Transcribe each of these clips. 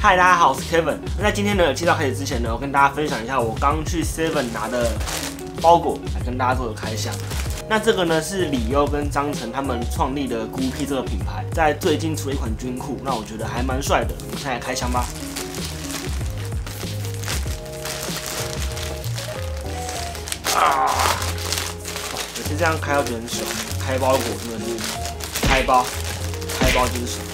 嗨，大家好，我是 Kevin。那在今天的介绍开始之前呢，我跟大家分享一下我刚去 Seven 拿的包裹，来跟大家做个开箱。那这个呢是李优跟张晨他们创立的孤僻这个品牌，在最近出了一款军裤，那我觉得还蛮帅的。我们现在来开箱吧。每次这样开到觉得很爽，开包裹真的是开包就是爽。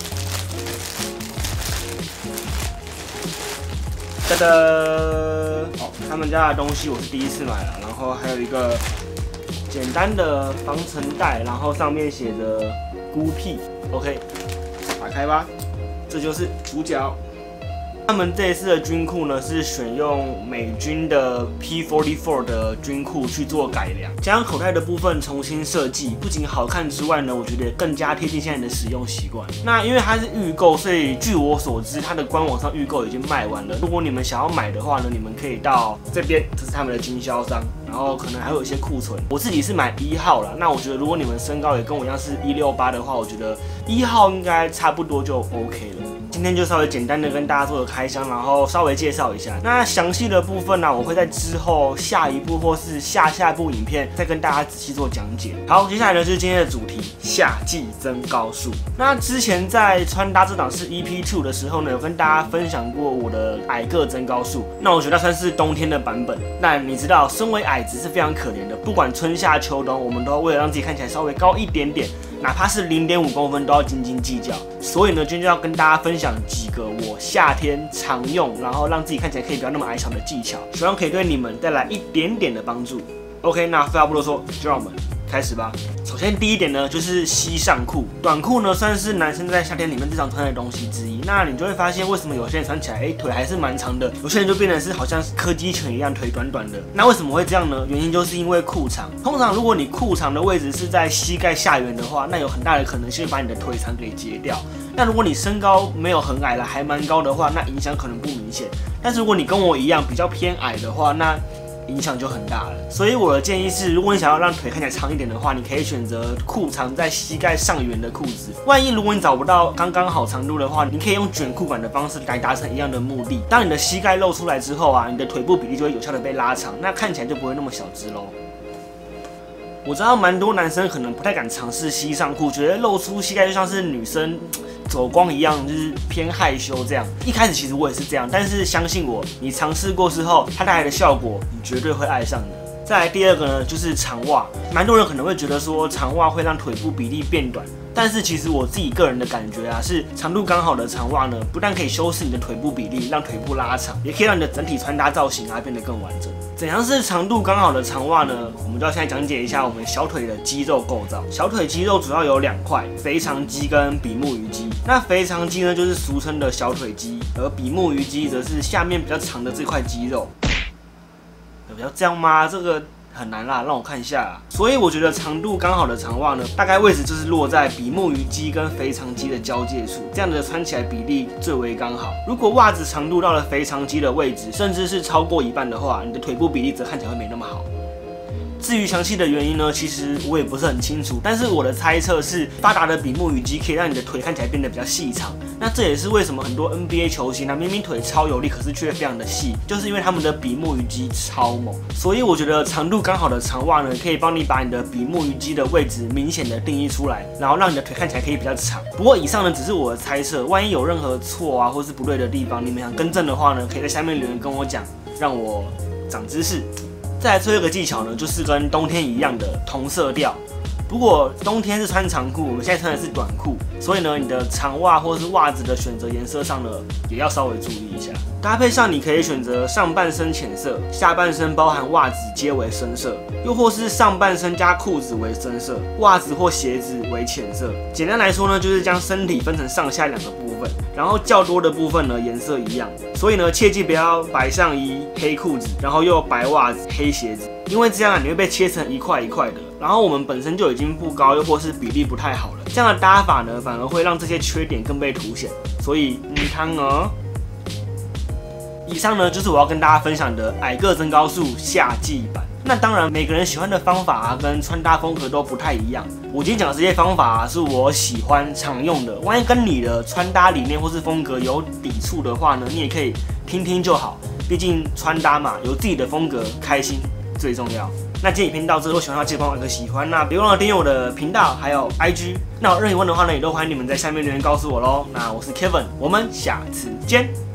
哒哒，哦，他们家的东西我是第一次买了，然后还有一个简单的防尘袋，然后上面写着孤僻 ，OK， 打开吧，这就是主角。他们这一次的军裤呢，是选用美军的 P44 的军裤去做改良，将口袋的部分重新设计，不仅好看之外呢，我觉得更加贴近现在的使用习惯。那因为它是预购，所以据我所知，它的官网上预购已经卖完了。如果你们想要买的话呢，你们可以到这边，这是他们的经销商，然后可能还有一些库存。我自己是买1号啦，那我觉得如果你们身高也跟我一样是168的话，我觉得1号应该差不多就 OK 了。今天就稍微简单的跟大家做个开箱，然后稍微介绍一下。那详细的部分呢，我会在之后下一部或是下一部影片再跟大家仔细做讲解。好，接下来呢就是今天的主题，夏季增高术。那之前在穿搭这档是 EP2 的时候呢，有跟大家分享过我的矮个增高术。那我觉得算是冬天的版本。但你知道，身为矮子是非常可怜的，不管春夏秋冬，我们都要为了让自己看起来稍微高一点点，哪怕是0.5公分都要斤斤计较。所以呢，今天就要跟大家分享几个我夏天常用，然后让自己看起来可以不要那么矮小的技巧，希望可以对你们带来一点点的帮助。OK， 那废话不多说，就让我们开始吧。首先第一点呢，就是膝上裤。短裤呢，算是男生在夏天里面最常穿的东西之一。那你就会发现，为什么有些人穿起来，腿还是蛮长的，有些人就变成是好像柯基犬一样腿短短的。那为什么会这样呢？原因就是因为裤长。通常如果你裤长的位置是在膝盖下缘的话，那有很大的可能性会把你的腿长给截掉。那如果你身高没有很矮了，还蛮高的话，那影响可能不明显。但是如果你跟我一样比较偏矮的话，那影响就很大了。所以我的建议是，如果你想要让腿看起来长一点的话，你可以选择裤长在膝盖上缘的裤子。万一如果你找不到刚刚好长度的话，你可以用卷裤管的方式来达成一样的目的。当你的膝盖露出来之后啊，你的腿部比例就会有效的被拉长，那看起来就不会那么小只咯。我知道蛮多男生可能不太敢尝试膝上裤，觉得露出膝盖就像是女生走光一样，就是偏害羞这样。一开始其实我也是这样，但是相信我，你尝试过之后，它带来的效果，你绝对会爱上的。再来第二个呢，就是长袜。蛮多人可能会觉得说长袜会让腿部比例变短，但是其实我自己个人的感觉啊，是长度刚好的长袜呢，不但可以修饰你的腿部比例，让腿部拉长，也可以让你的整体穿搭造型啊变得更完整。怎样是长度刚好的长袜呢？我们就要现在讲解一下我们小腿的肌肉构造。小腿肌肉主要有2块，腓肠肌跟比目鱼肌。那腓肠肌呢，就是俗称的小腿肌，而比目鱼肌则是下面比较长的这块肌肉。有要这样吗？这个很难啦，让我看一下啦。所以我觉得长度刚好的长袜呢，大概位置就是落在比目鱼肌跟腓肠肌的交界处，这样的穿起来比例最为刚好。如果袜子长度到了腓肠肌的位置，甚至是超过一半的话，你的腿部比例则看起来会没那么好。至于详细的原因呢，其实我也不是很清楚，但是我的猜测是，发达的比目鱼肌可以让你的腿看起来变得比较细长。那这也是为什么很多 NBA 球星明明腿超有力，可是却非常的细，就是因为他们的比目鱼肌超猛。所以我觉得长度刚好的长袜呢，可以帮你把你的比目鱼肌的位置明显的定义出来，然后让你的腿看起来可以比较长。不过以上呢只是我的猜测，万一有任何错啊或是不对的地方，你们想更正的话呢，可以在下面留言跟我讲，让我长知识。再来最后一个技巧呢，就是跟冬天一样的同色调。如果冬天是穿长裤，我们现在穿的是短裤，所以呢，你的长袜或是袜子的选择颜色上呢，也要稍微注意一下。搭配上，你可以选择上半身浅色，下半身包含袜子皆为深色，又或是上半身加裤子为深色，袜子或鞋子为浅色。简单来说呢，就是将身体分成上下2个部分，然后较多的部分呢颜色一样。所以呢，切记不要白上衣黑裤子，然后又白袜子黑鞋子，因为这样你会被切成一块一块的。然后我们本身就已经不高，又或是比例不太好了，这样的搭法呢，反而会让这些缺点更被凸显。所以汤哦。以上呢就是我要跟大家分享的矮个增高术夏季版。 那当然，每个人喜欢的方法啊，跟穿搭风格都不太一样。我今天讲的这些方法啊，是我喜欢常用的。万一跟你的穿搭理念或是风格有抵触的话呢，你也可以听听就好。毕竟穿搭嘛，有自己的风格，开心最重要。那今天影片到这，如果喜欢的话，记得帮我按个喜欢。那别忘了订阅我的频道，还有 IG。那有任何疑问的话呢，也都欢迎你们在下面留言告诉我喽。那我是 Kevin，我们下次见。